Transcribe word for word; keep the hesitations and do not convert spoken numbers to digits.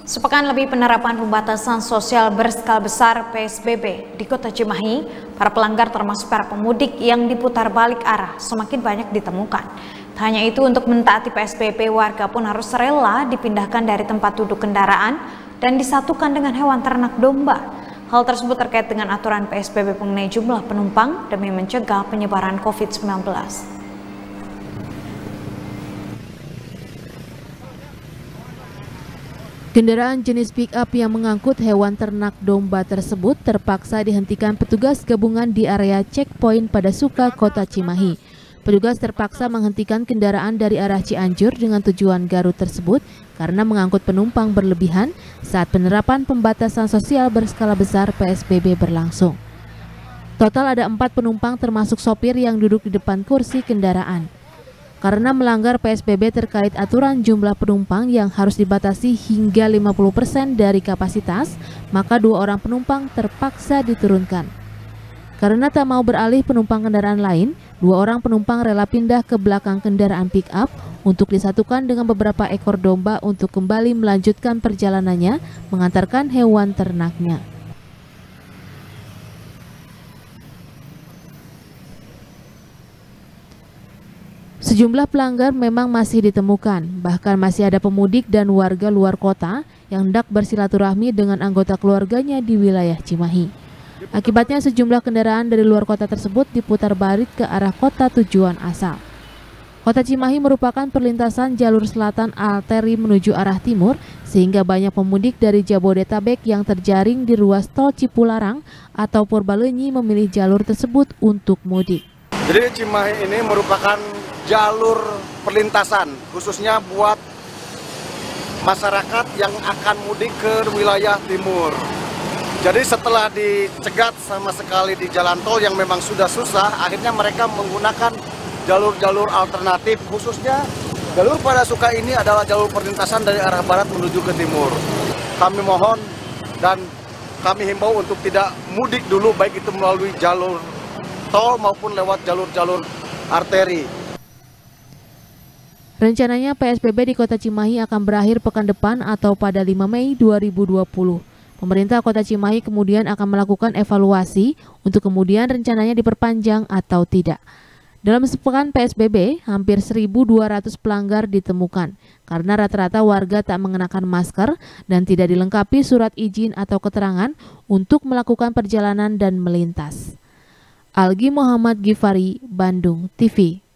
Sepekan lebih penerapan pembatasan sosial berskala besar P S B B di Kota Cimahi, para pelanggar termasuk para pemudik yang diputar balik arah semakin banyak ditemukan. Tak hanya itu, untuk mentaati P S B B, warga pun harus rela dipindahkan dari tempat duduk kendaraan dan disatukan dengan hewan ternak domba. Hal tersebut terkait dengan aturan P S B B mengenai jumlah penumpang demi mencegah penyebaran COVID sembilan belas. Kendaraan jenis pick-up yang mengangkut hewan ternak domba tersebut terpaksa dihentikan petugas gabungan di area checkpoint pada Suka, Kota Cimahi. Petugas terpaksa menghentikan kendaraan dari arah Cianjur dengan tujuan Garut tersebut karena mengangkut penumpang berlebihan saat penerapan pembatasan sosial berskala besar P S B B berlangsung. Total ada empat penumpang termasuk sopir yang duduk di depan kursi kendaraan. Karena melanggar P S B B terkait aturan jumlah penumpang yang harus dibatasi hingga lima puluh persen dari kapasitas, maka dua orang penumpang terpaksa diturunkan. Karena tak mau beralih penumpang kendaraan lain, dua orang penumpang rela pindah ke belakang kendaraan pick-up untuk disatukan dengan beberapa ekor domba untuk kembali melanjutkan perjalanannya mengantarkan hewan ternaknya. Sejumlah pelanggar memang masih ditemukan, bahkan masih ada pemudik dan warga luar kota yang hendak bersilaturahmi dengan anggota keluarganya di wilayah Cimahi. Akibatnya sejumlah kendaraan dari luar kota tersebut diputar balik ke arah kota tujuan asal. Kota Cimahi merupakan perlintasan jalur selatan arteri menuju arah timur, sehingga banyak pemudik dari Jabodetabek yang terjaring di ruas tol Cipularang atau Purbalenyi memilih jalur tersebut untuk mudik. Jadi Cimahi ini merupakan jalur perlintasan khususnya buat masyarakat yang akan mudik ke wilayah timur. Jadi setelah dicegat sama sekali di jalan tol yang memang sudah susah, akhirnya mereka menggunakan jalur-jalur alternatif, khususnya jalur pada Suka ini adalah jalur perlintasan dari arah barat menuju ke timur. Kami mohon dan kami himbau untuk tidak mudik dulu, baik itu melalui jalur tol maupun lewat jalur-jalur arteri. Rencananya P S B B di Kota Cimahi akan berakhir pekan depan atau pada lima Mei dua ribu dua puluh. Pemerintah Kota Cimahi kemudian akan melakukan evaluasi untuk kemudian rencananya diperpanjang atau tidak. Dalam sepekan P S B B, hampir seribu dua ratus pelanggar ditemukan karena rata-rata warga tak mengenakan masker dan tidak dilengkapi surat izin atau keterangan untuk melakukan perjalanan dan melintas. Algi Muhammad Gifari, Bandung T V.